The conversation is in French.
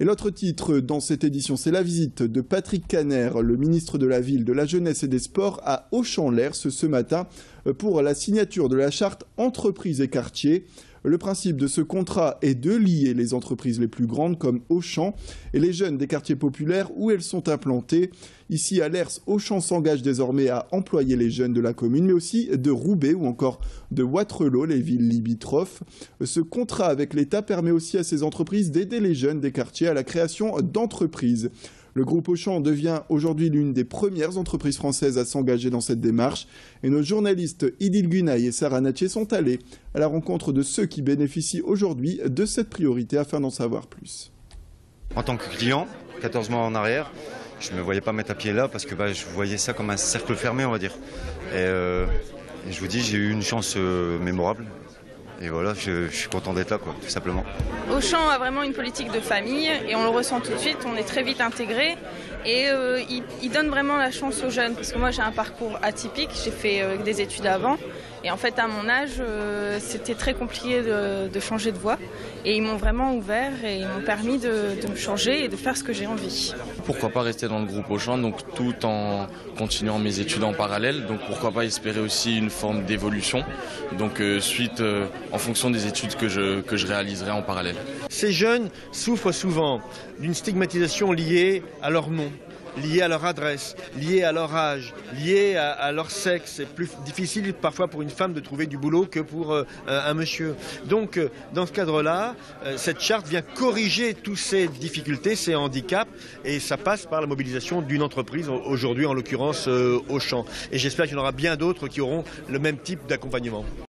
Et l'autre titre dans cette édition, c'est la visite de Patrick Kanner, le ministre de la Ville, de la Jeunesse et des Sports, à Auchan-l'Hers ce matin pour la signature de la charte entreprises et quartiers. Le principe de ce contrat est de lier les entreprises les plus grandes comme Auchan et les jeunes des quartiers populaires où elles sont implantées. Ici à Lers, Auchan s'engage désormais à employer les jeunes de la commune, mais aussi de Roubaix ou encore de Wattrelos, les villes limitrophes. Ce contrat avec l'État permet aussi à ces entreprises d'aider les jeunes des quartiers à la création d'entreprises. Le groupe Auchan devient aujourd'hui l'une des premières entreprises françaises à s'engager dans cette démarche. Et nos journalistes Idil Gunaï et Sarah Nattier sont allés à la rencontre de ceux qui bénéficient aujourd'hui de cette priorité afin d'en savoir plus. En tant que client, 14 mois en arrière, je ne me voyais pas mettre à pied là parce que je voyais ça comme un cercle fermé, on va dire. Et je vous dis, j'ai eu une chance mémorable. Et voilà, je suis content d'être là, quoi, tout simplement. Auchan a vraiment une politique de famille et on le ressent tout de suite, on est très vite intégrés et il donne vraiment la chance aux jeunes parce que moi j'ai un parcours atypique, j'ai fait des études avant et en fait à mon âge c'était très compliqué de changer de voie et ils m'ont vraiment ouvert et ils m'ont permis de me changer et de faire ce que j'ai envie. Pourquoi pas rester dans le groupe Auchan, donc tout en continuant mes études en parallèle, donc pourquoi pas espérer aussi une forme d'évolution, donc suite en fonction des études que je réaliserai en parallèle. Ces jeunes souffrent souvent d'une stigmatisation liée à leur nom, liée à leur adresse, liée à leur âge, liée à leur sexe. C'est plus difficile parfois pour une femme de trouver du boulot que pour un monsieur. Donc dans ce cadre-là, cette charte vient corriger toutes ces difficultés, ces handicaps, et ça passe par la mobilisation d'une entreprise, aujourd'hui en l'occurrence Auchan. Et j'espère qu'il y en aura bien d'autres qui auront le même type d'accompagnement.